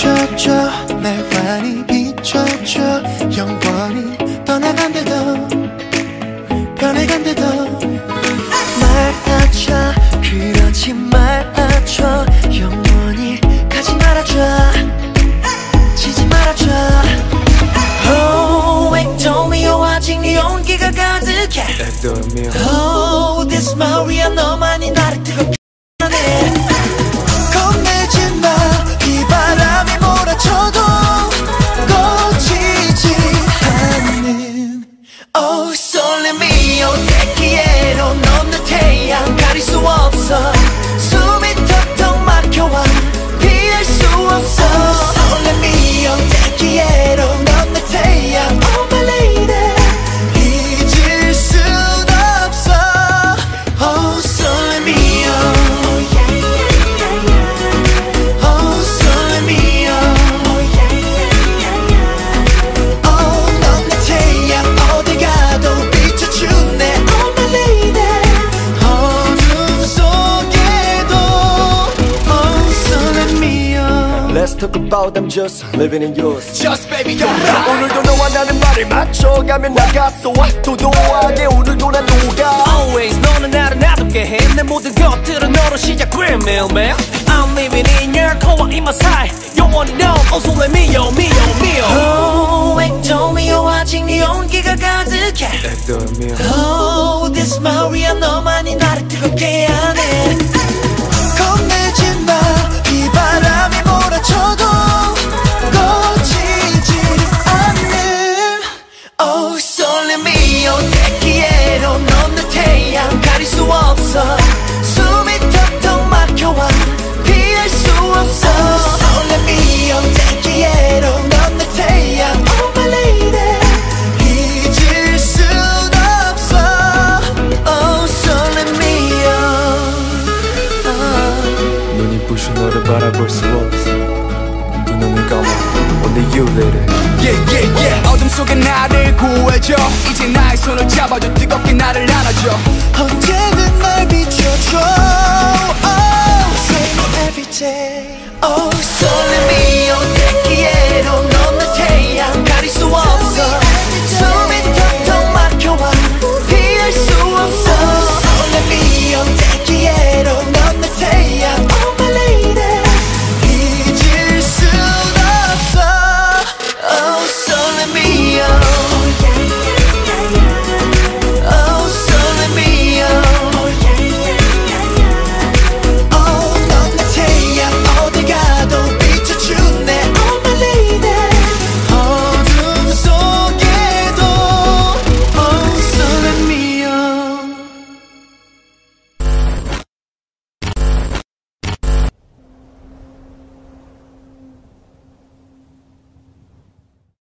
비춰줘 날 환히 비춰줘 영원히 떠나간대도 변해간대도 말아줘 그렇지 말아줘 영원히 가지 말아줘 지지 말아줘 Oh 액도미오 아직 네 온기가 가득해 Oh this Maria 너만이 나를 뜨겁게 하네 겁내지 마 이 바람이 몰아쳐도 꺼지지 않는 Oh 설렘이요 대기에로 넘는 태양 가릴 수 없어 숨이 턱턱 막혀와 피할 수 없어 설렘이요 대기에로 넘는 태양 Oh my lady 잊을 순 없어 Oh 설렘이요 Oh 설렘이요 Oh 넘는 태양 어디 가도 비춰주네 Oh my lady 어둠 속에도 Oh 설렘이요 Let's talk about I'm just living in yours Just baby go 오늘도 너와 나는 말을 맞춰가며 나갔어 도도하게 오늘도 난 녹아 Always 너는 나를 놔두게 해 내 모든 것들은 너로 시작 매일매일 I'm living in your core in my side 영원히 넌 Oh so let me yo me yo me yo Oh 액도미오 아직 네 온기가 가득해 Oh this Maria 너만이 나를 뜨겁게 하네 겁내지 마 이 바람이 몰아쳐도 꺼지지 않는 Oh 설렘이요 대기에로 넘는 태양 가릴 수 없어 숨이 턱턱 막혀와 피할 수 없어 설렘이요 대기에로 넘는 태양 Oh my lady 잊을 순 없어 Oh 설렘이요 눈이 부신 너를 바라볼 수 없어 두 눈을 감아 Only you lady Yeah yeah yeah 어둠 속에 나를 구해줘 이제 나의 손을 잡아줘 뜨겁게 나를 안아줘 언제든 날 비춰줘 Oh same every day